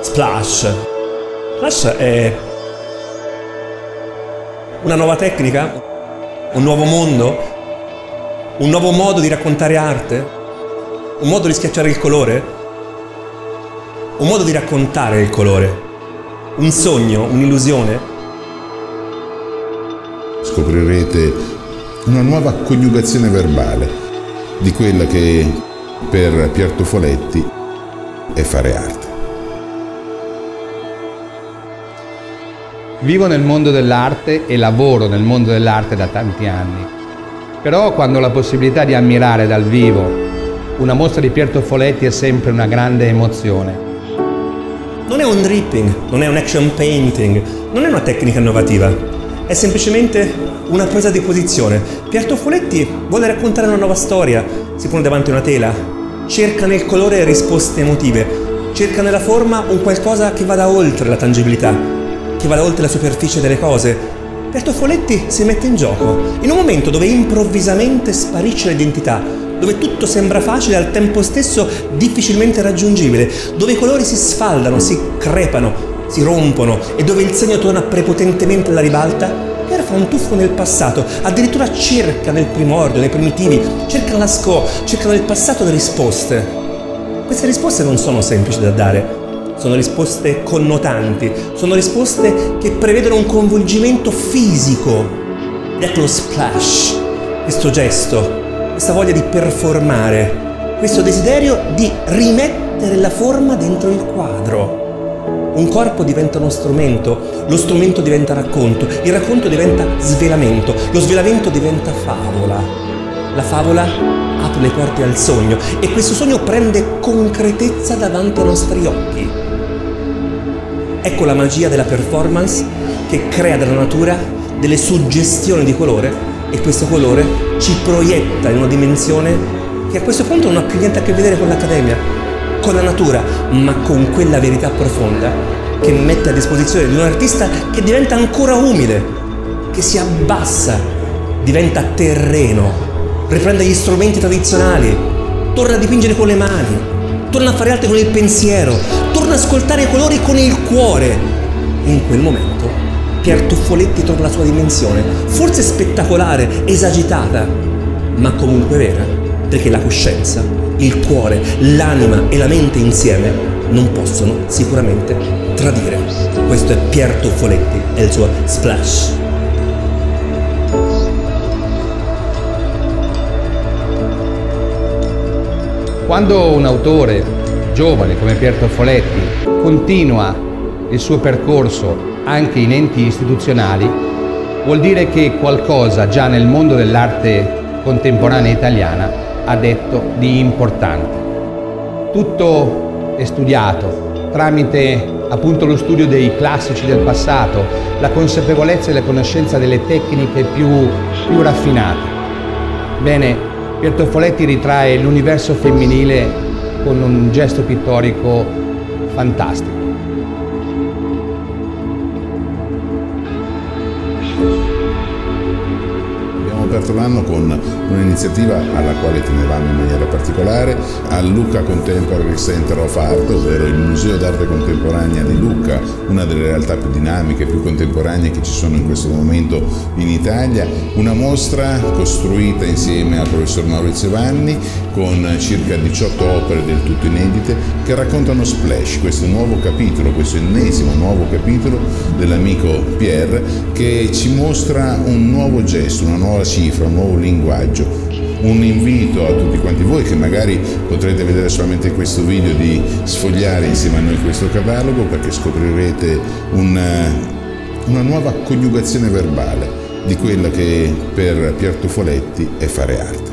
Splash. Splash è una nuova tecnica, un nuovo mondo, un nuovo modo di raccontare arte, un modo di schiacciare il colore, un modo di raccontare il colore, un sogno, un'illusione. Scoprirete una nuova coniugazione verbale di quella che per Pier Tuffoletti è fare arte. Vivo nel mondo dell'arte e lavoro nel mondo dell'arte da tanti anni. Però quando ho la possibilità di ammirare dal vivo una mostra di Pier Tuffoletti è sempre una grande emozione. Non è un dripping, non è un action painting, non è una tecnica innovativa, è semplicemente una presa di posizione. Pier Tuffoletti vuole raccontare una nuova storia, si pone davanti a una tela, cerca nel colore risposte emotive, cerca nella forma un qualcosa che vada oltre la tangibilità, che vada oltre la superficie delle cose. Pier Tuffoletti si mette in gioco, in un momento dove improvvisamente sparisce l'identità, dove tutto sembra facile e al tempo stesso difficilmente raggiungibile, dove i colori si sfaldano, si crepano, si rompono e dove il segno torna prepotentemente alla ribalta. Pier fa un tuffo nel passato, addirittura cerca nel primordio, nei primitivi, cerca nel passato le risposte. Queste risposte non sono semplici da dare. Sono risposte connotanti, sono risposte che prevedono un coinvolgimento fisico. Ed ecco lo splash, questo gesto, questa voglia di performare, questo desiderio di rimettere la forma dentro il quadro. Un corpo diventa uno strumento, lo strumento diventa racconto, il racconto diventa svelamento, lo svelamento diventa favola. La favola apre le porte al sogno e questo sogno prende concretezza davanti ai nostri occhi. Ecco la magia della performance che crea dalla natura delle suggestioni di colore e questo colore ci proietta in una dimensione che a questo punto non ha più niente a che vedere con l'accademia, con la natura, ma con quella verità profonda che mette a disposizione di un artista che diventa ancora umile, che si abbassa, diventa terreno, riprende gli strumenti tradizionali, torna a dipingere con le mani, torna a fare arte con il pensiero, torna ad ascoltare i colori con il cuore. E in quel momento Pier Tuffoletti torna alla sua dimensione, forse spettacolare, esagitata, ma comunque vera, perché la coscienza, il cuore, l'anima e la mente insieme non possono sicuramente tradire. Questo è Pier Tuffoletti e il suo Splash. Quando un autore giovane come Pier Tuffoletti continua il suo percorso anche in enti istituzionali, vuol dire che qualcosa già nel mondo dell'arte contemporanea italiana ha detto di importante. Tutto è studiato tramite appunto lo studio dei classici del passato, la consapevolezza e la conoscenza delle tecniche più raffinate. Bene, Pier Tuffoletti ritrae l'universo femminile con un gesto pittorico fantastico. Abbiamo aperto l'anno con un'iniziativa alla quale tenevamo in maniera particolare al Lucca Contemporary Center of Art, ovvero il Museo d'Arte Contemporanea di Lucca, una delle realtà più dinamiche, più contemporanee che ci sono in questo momento in Italia. Una mostra costruita insieme al professor Maurizio Vanni con circa 18 opere del tutto inedite che raccontano Splash, questo nuovo capitolo, questo ennesimo nuovo capitolo dell'amico Pier, che ci mostra un nuovo gesto, una nuova cifra, un nuovo linguaggio. Un invito a tutti quanti voi che magari potrete vedere solamente questo video di sfogliare insieme a noi questo catalogo, perché scoprirete una nuova coniugazione verbale di quella che per Pier Tuffoletti è fare arte.